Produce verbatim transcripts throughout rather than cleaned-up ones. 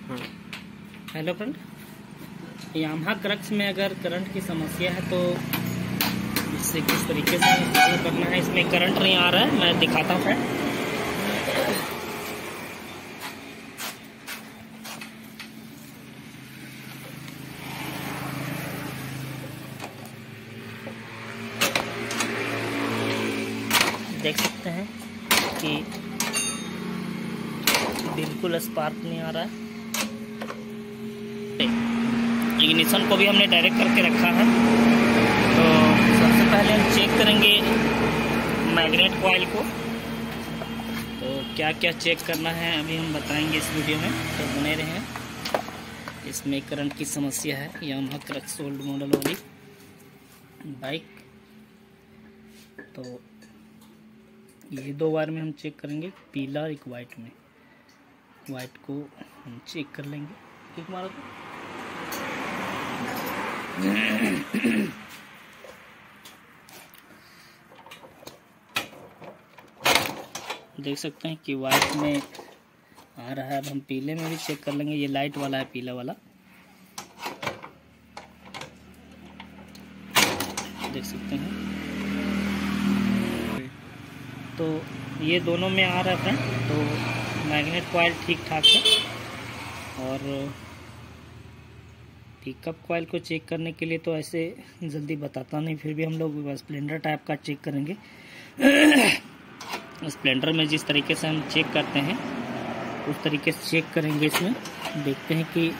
Hello friend, Yamaha crux में अगर current की समस्या है तो इससे किस तरीके से सॉल्व करना है। इसमें करंट नहीं आ रहा है, मैं दिखाता हूँ फ्रेंड। देख सकते हैं कि बिल्कुल स्पार्क नहीं आ रहा है। इग्निशन को भी हमने डायरेक्ट करके रखा है। तो सबसे पहले हम चेक करेंगे मैग्नेट कॉइल को। तो क्या क्या चेक करना है अभी हम बताएंगे इस वीडियो में, तो बने रहें। इसमें करंट की समस्या है यामाहा क्रक्स ओल्ड मॉडल वाली बाइक। तो ये दो वायर में हम चेक करेंगे, पीला एक वाइट में। वाइट को हम चेक कर लेंगे। किक मारो तो देख सकते हैं कि वाइट में आ रहा है। अब हम पीले में भी चेक कर लेंगे। ये लाइट वाला है, पीला वाला देख सकते हैं। तो ये दोनों में आ रहा है फ्रेंड। तो मैग्नेट कॉइल ठीक ठाक है। और पिकअप कॉइल को चेक करने के लिए तो ऐसे जल्दी बताता नहीं, फिर भी हम लोग स्प्लेंडर टाइप का चेक करेंगे। स्प्लेंडर में जिस तरीके से हम चेक करते हैं उस तरीके से चेक करेंगे। इसमें देखते हैं कि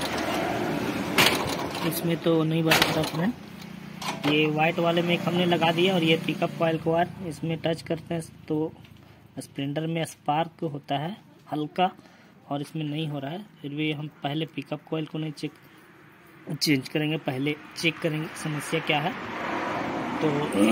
इसमें तो नहीं बताता फ्रेंड। ये वाइट वाले में हमने लगा दिया और ये पिकअप कॉइल को वायर इसमें टच करते हैं तो स्प्लेंडर में स्पार्क होता है हल्का, और इसमें नहीं हो रहा है। फिर भी हम पहले पिकअप कॉइल को नहीं चेक चेंज करेंगे, पहले चेक करेंगे समस्या क्या है। तो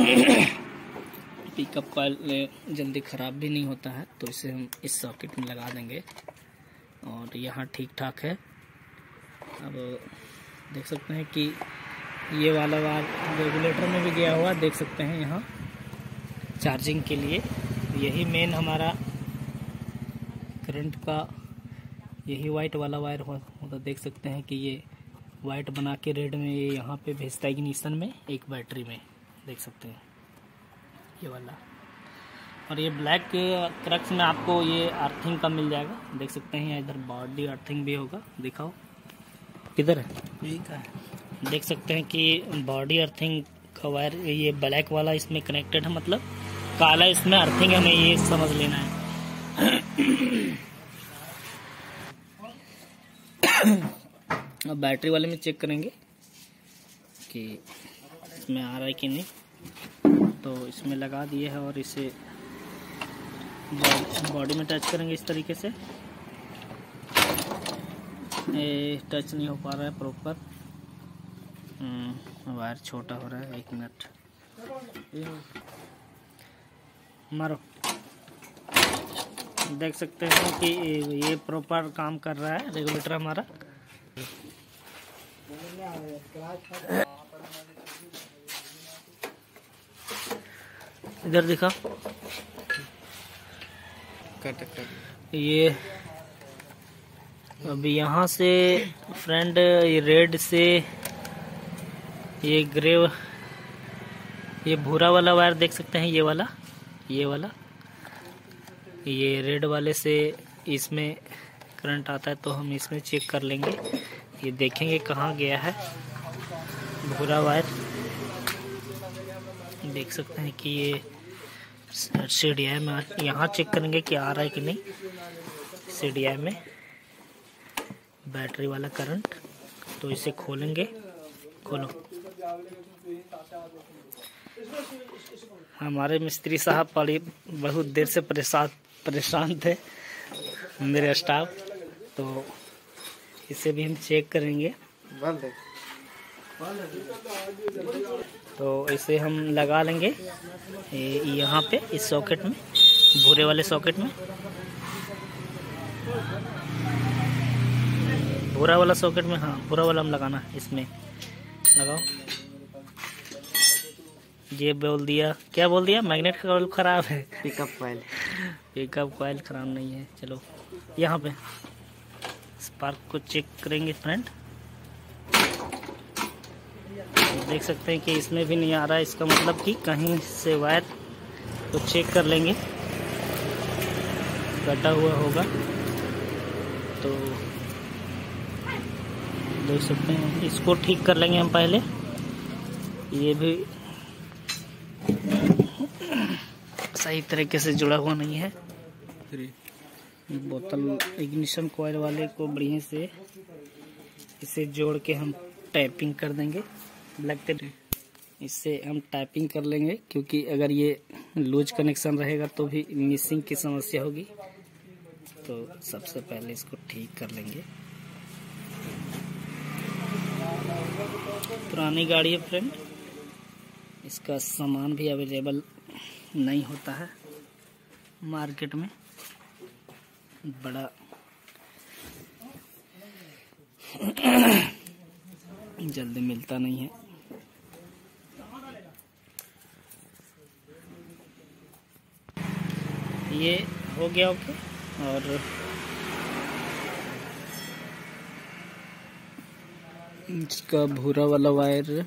पिकअप कॉइल जल्दी ख़राब भी नहीं होता है, तो इसे हम इस सॉकेट में लगा देंगे और यहाँ ठीक ठाक है। अब देख सकते हैं कि ये वाला वायर रेगुलेटर में भी गया हुआ देख सकते हैं यहाँ चार्जिंग के लिए। यही मेन हमारा करंट का यही वाइट वाला वायर हो, तो देख सकते हैं कि ये वाइट बना के रेड में ये यहाँ पे भेजता है इग्निशन में, एक बैटरी में देख सकते हैं ये वाला। और ये ब्लैक क्रक्स में आपको ये अर्थिंग का मिल जाएगा, देख सकते हैं। इधर बॉडी अर्थिंग भी होगा, दिखाओ किधर है, ठीक है। देख सकते हैं कि बॉडी अर्थिंग का वायर ये ब्लैक वाला इसमें कनेक्टेड है, मतलब काला इसमें अर्थिंग है, हमें ये समझ लेना है। अब बैटरी वाले में चेक करेंगे कि इसमें आ रहा है कि नहीं। तो इसमें लगा दिए है और इसे बॉडी में टच करेंगे इस तरीके से। ये टच नहीं हो पा रहा है प्रॉपर, वायर छोटा हो रहा है। एक मिनट मारो। देख सकते हैं कि ये प्रॉपर काम कर रहा है रेगुलेटर हमारा। इधर दिखा, कट कट ये अब यहाँ से फ्रेंड ये रेड से ये ग्रे, ये भूरा वाला वायर देख सकते हैं, ये वाला ये वाला ये रेड वाले से इसमें करंट आता है। तो हम इसमें चेक कर लेंगे, ये देखेंगे कहाँ गया है भूरा वायर। देख सकते हैं कि ये सी डी आई में, यहाँ चेक करेंगे कि आ रहा है कि नहीं। सी डी आई में बैटरी वाला करंट, तो इसे खोलेंगे। खोलो। हमारे मिस्त्री साहब बड़ी बहुत देर से परेशान परेशान थे, मेरे स्टाफ। तो इसे भी हम चेक करेंगे। तो इसे हम लगा लेंगे यहाँ पे इस सॉकेट में, भूरे वाले सॉकेट में। भूरा वाला सॉकेट में, हाँ भूरा वाला हम लगाना है, इसमें लगाओ। ये बोल दिया, क्या बोल दिया, मैग्नेट कॉइल खराब है। पिकअप कॉइल पिकअप कॉइल खराब नहीं है। चलो यहाँ पे स्पार्क को चेक करेंगे फ्रेंड। देख सकते हैं कि इसमें भी नहीं आ रहा है, इसका मतलब कि कहीं से वायर को चेक कर लेंगे, कटा हुआ होगा। तो देख सकते हैं, इसको ठीक कर लेंगे हम पहले। ये भी सही तरीके से जुड़ा हुआ नहीं है। बोतल इग्निशन कॉइल वाले को बढ़िया से इसे जोड़ के हम टाइपिंग कर देंगे ब्लैक टेप। इससे हम टाइपिंग कर लेंगे, क्योंकि अगर ये लूज कनेक्शन रहेगा तो भी मिसिंग की समस्या होगी। तो सबसे पहले इसको ठीक कर लेंगे। पुरानी गाड़ी है फ्रेंड, इसका सामान भी अवेलेबल नहीं होता है मार्केट में, बड़ा जल्दी मिलता नहीं है। ये हो गया ओके। और इसका भूरा वाला वायर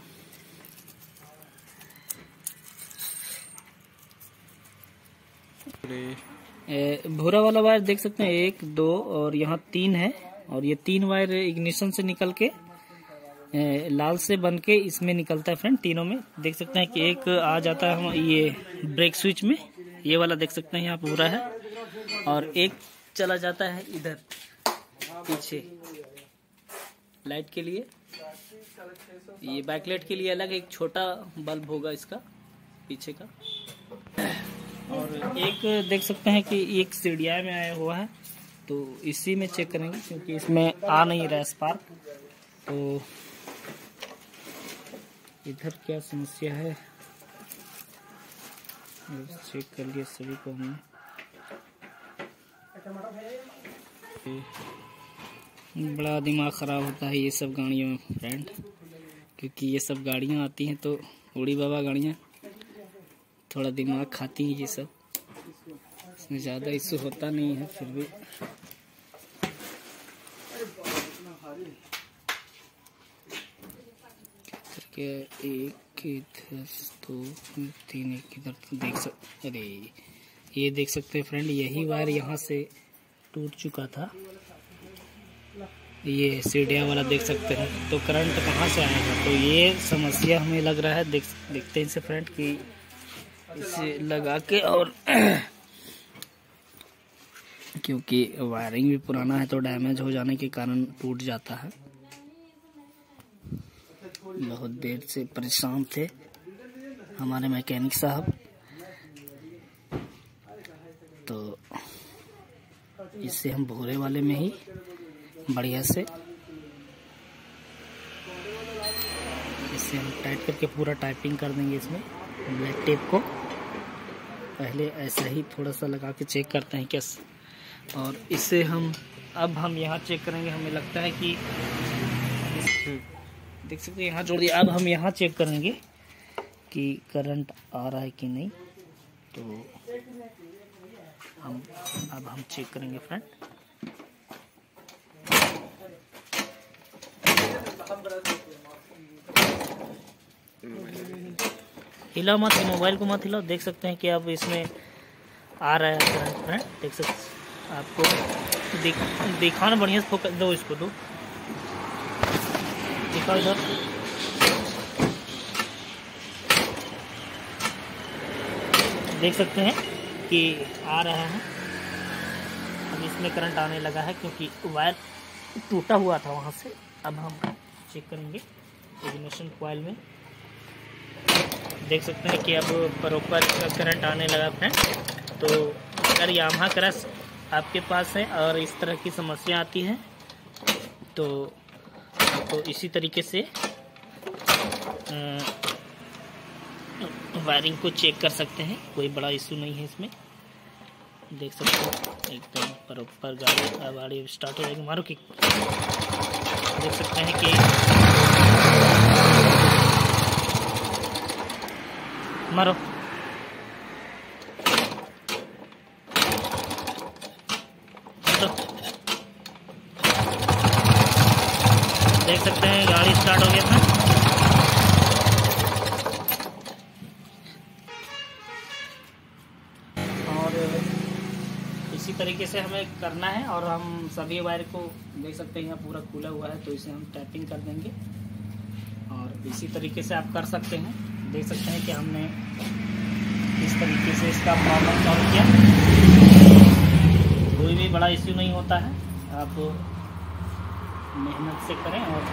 भूरा वाला वायर देख सकते हैं, एक दो और यहाँ तीन है। और ये तीन वायर इग्निशन से निकल के लाल से बन के इसमें निकलता है फ्रेंड। तीनों में देख सकते हैं कि एक आ जाता है हम ये ब्रेक स्विच में, ये वाला देख सकते हैं यहाँ पूरा है। और एक चला जाता है इधर पीछे लाइट के लिए, ये बैकलाइट के लिए अलग एक छोटा बल्ब होगा इसका पीछे का। और एक देख सकते हैं कि एक सीढ़िया में आया हुआ है, तो इसी में चेक करेंगे, क्योंकि इसमें आ नहीं रहा स्पार्क। तो इधर क्या समस्या है चेक कर लिया सभी को हमने। बड़ा दिमाग खराब होता है ये सब गाड़ियों में फ्रेंड, क्योंकि ये सब गाड़ियाँ आती हैं तो उड़ी बाबा गाड़ियाँ थोड़ा दिमाग खाती हैं ये सब। इसमें ज़्यादा इशू होता नहीं है, फिर भी करके एक इधर दो तीन एक इधर देख सकते। अरे ये देख सकते हैं फ्रेंड, यही वायर यहाँ से टूट चुका था, ये सीढ़िया वाला देख सकते हैं। तो करंट कहाँ से आएगा, तो ये समस्या हमें लग रहा है। देख देखते हैं इसे फ्रेंड कि इसे लगा के, और क्योंकि वायरिंग भी पुराना है तो डैमेज हो जाने के कारण टूट जाता है। बहुत देर से परेशान थे हमारे मैकेनिक साहब, तो इससे हम भूरे वाले में ही बढ़िया से इसे हम टाइट करके पूरा टाइपिंग कर देंगे इसमें ब्लैक टेप को। पहले ऐसा ही थोड़ा सा लगा के चेक करते हैं कैसे, और इससे हम अब हम यहाँ चेक करेंगे। हमें लगता है कि देख सकते हैं यहाँ जोड़ दिया। अब हम यहाँ चेक करेंगे कि करंट आ रहा है कि नहीं। तो हम अब हम चेक करेंगे फ्रेंड। हिला मत, मोबाइल को मत हिलाओ। देख सकते हैं कि अब इसमें आ रहा है करंट फ्रेंड, देख सकते हैं। आपको दिख दिखाना बढ़िया से, फोकस दो इसको, दो दिखाओ इधर। देख सकते हैं कि आ रहा है, अब इसमें करंट आने लगा है क्योंकि वायर टूटा हुआ था वहाँ से। अब हम चेक करेंगे इग्निशन कॉइल में। देख सकते हैं कि अब प्रॉपर करंट आने लगा फ्रेंड। तो अगर यामाहा क्रश आपके पास है और इस तरह की समस्या आती है तो तो इसी तरीके से वायरिंग को चेक कर सकते हैं, कोई बड़ा इशू नहीं है इसमें। देख सकते हैं एकदम प्रॉपर गाड़ी गाड़ी स्टार्ट हो जाएगी। मारो कि देख सकते हैं कि मारो देख सकते हैं गाड़ी स्टार्ट हो गया था। और इसी तरीके से हमें करना है। और हम सभी वायर को देख सकते हैं यहाँ पूरा खुला हुआ है, तो इसे हम टैपिंग कर देंगे। और इसी तरीके से आप कर सकते हैं। देख सकते हैं कि हमने इस तरीके से इसका प्रॉब्लम सॉल्व किया। कोई भी बड़ा इश्यू नहीं होता है, आप मेहनत से करें और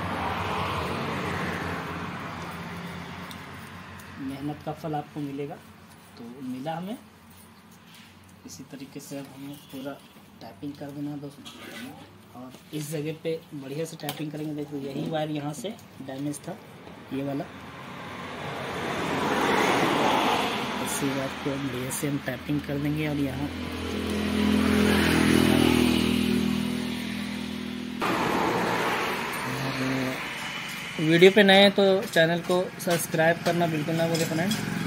मेहनत का फल आपको मिलेगा। तो मिला हमें। इसी तरीके से अब हमें पूरा टैपिंग कर देना दोस्तों। और इस जगह पे बढ़िया से टैपिंग करेंगे। देखो यही वायर यहाँ से डैमेज था, ये वाला। इसी वायर को बढ़िया से हम टैपिंग कर देंगे। और यहाँ वीडियो पे नए हैं तो चैनल को सब्सक्राइब करना बिल्कुल ना भूलें फ्रेंड।